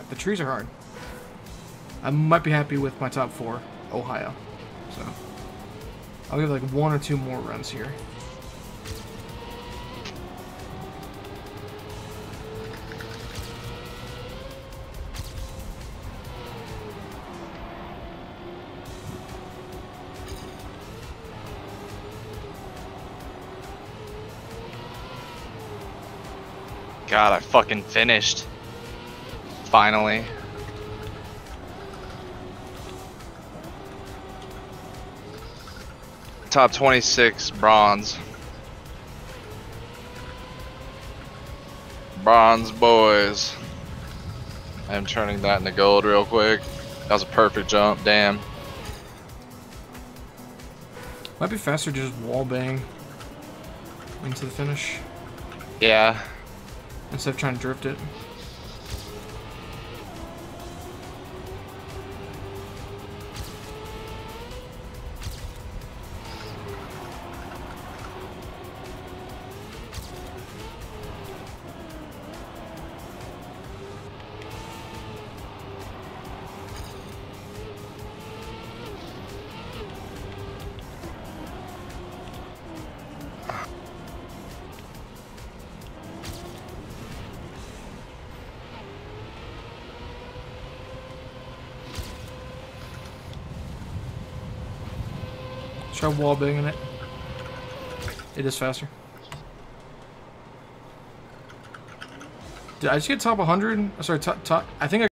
The trees are hard. I might be happy with my top 4, Ohio. So I'll give like 1 or 2 more runs here. God, I fucking finished. Finally. Top 26 bronze. Bronze boys. I'm turning that into gold real quick. That was a perfect jump, damn. Might be faster to just wall bang into the finish. Yeah. Instead of trying to drift it. Try wall banging it. It is faster. Did I just get top 100? Sorry, top. I think I